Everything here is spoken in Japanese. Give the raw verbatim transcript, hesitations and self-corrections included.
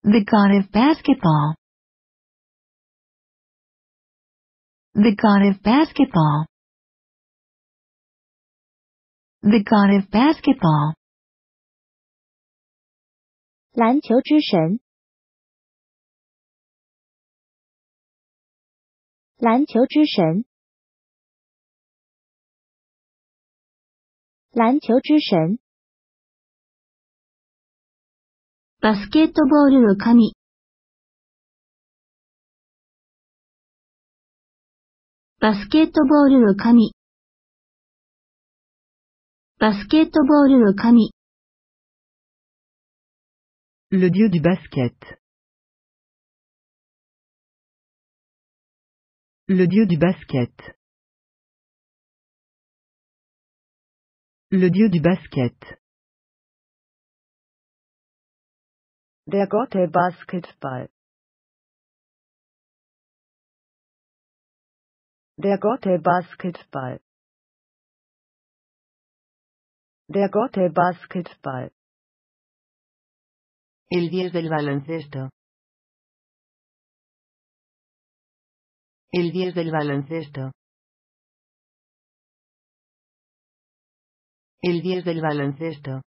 The god of basketball. The god of basketball. The god of basketball. 篮球之神，篮球之神，篮球之神。 バスケットボールの神。バスケットボールの神。バスケットボールの神。 Le dieu du basket. Le dieu du basket. Le dieu du basket. Der Gott der Basketball. Der Gott der Basketball. Der Gott der Basketball. El dios del baloncesto. El dios del baloncesto. El dios del baloncesto.